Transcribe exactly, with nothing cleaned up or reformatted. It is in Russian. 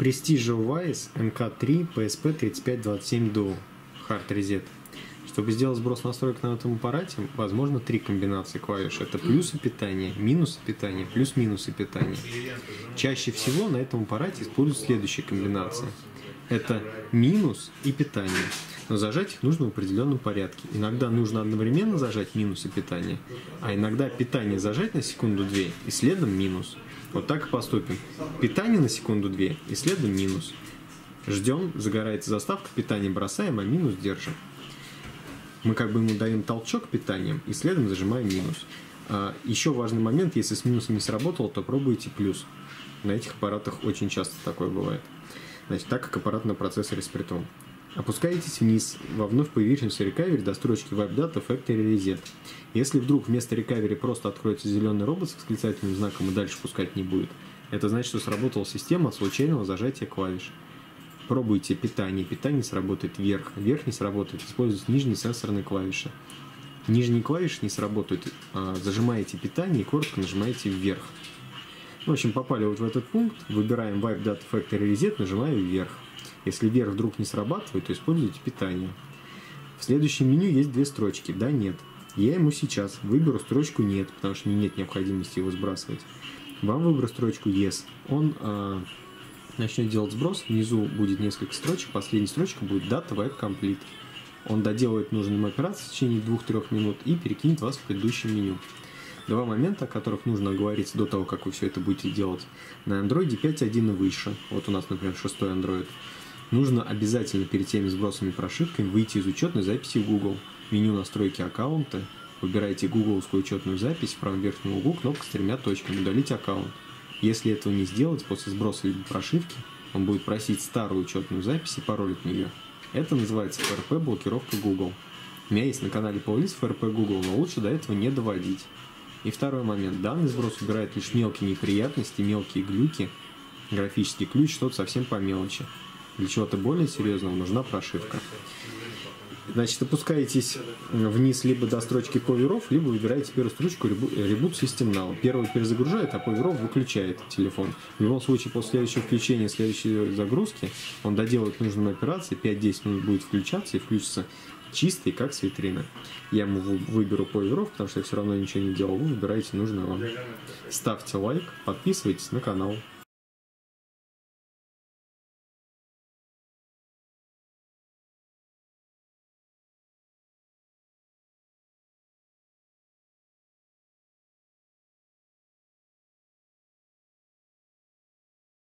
Prestige Wise эм ка три пи эс пи тридцать пять двадцать семь Dual Hard Reset. Чтобы сделать сброс настроек на этом аппарате, возможно три комбинации клавиш. Это плюсы питания, минусы питания, плюс-минусы питания. Чаще всего на этом аппарате используют следующие комбинации. Это минус и питание. Но зажать их нужно в определенном порядке. Иногда нужно одновременно зажать минус и питание, а иногда питание зажать на секунду-две и следом минус. Вот так и поступим. Питание на секунду-две и следом минус. Ждем, загорается заставка, питание бросаем, а минус держим. Мы как бы ему даем толчок питанием и следом зажимаем минус. А еще важный момент, если с минусом не сработало, то пробуйте плюс. На этих аппаратах очень часто такое бывает. Значит, так как аппарат на процессоре с притом. Опускаетесь вниз во вновь появившемся рекавере до строчки WipeData Factory Reset. Если вдруг вместо рекавери просто откроется зеленый робот с восклицательным знаком и дальше пускать не будет, это значит, что сработала система от случайного зажатия клавиш. Пробуйте питание. Питание сработает вверх. Вверх не сработает. Используйте нижние сенсорные клавиши. Нижние клавиши не сработают. Зажимаете питание и коротко нажимаете вверх. В общем, попали вот в этот пункт. Выбираем WipeData Factory Reset, нажимаем вверх. Если вверх вдруг не срабатывает, то используйте питание. В следующем меню есть две строчки. Да, нет. Я ему сейчас выберу строчку нет, потому что мне нет необходимости его сбрасывать. Вам выберу строчку yes. Он э, начнет делать сброс. Внизу будет несколько строчек. Последняя строчка будет Data Wipe Complete. Он доделает нужную операцию в течение двух-трёх минут и перекинет вас в предыдущее меню. Два момента, о которых нужно оговориться до того, как вы все это будете делать. На Android пять точка один и выше, вот у нас, например, шестой Android, нужно обязательно перед теми сбросами и прошивками выйти из учетной записи в Google. Меню настройки аккаунта, выбирайте гугловскую учетную запись, в правом верхнем углу кнопка с тремя точками «Удалить аккаунт». Если этого не сделать, после сброса либо прошивки, он будет просить старую учетную запись и пароль от нее. Это называется эф эр пэ-блокировка Google. У меня есть на канале плейлист эф эр пэ Google, но лучше до этого не доводить. И второй момент. Данный сброс убирает лишь мелкие неприятности, мелкие глюки, графический ключ, что-то совсем по мелочи. Для чего-то более серьезного нужна прошивка. Значит, опускаетесь вниз либо до строчки Power-Off, либо выбираете первую строчку Reboot System Now. Первый перезагружает, а Power-Off выключает телефон. В любом случае, после следующего включения, следующей загрузки, он доделает нужную операцию, пять-десять минут будет включаться и включится чистый, как с витрины. Я ему выберу Power-Off, потому что я все равно ничего не делал. Вы выбираете нужное вам. Ставьте лайк, подписывайтесь на канал.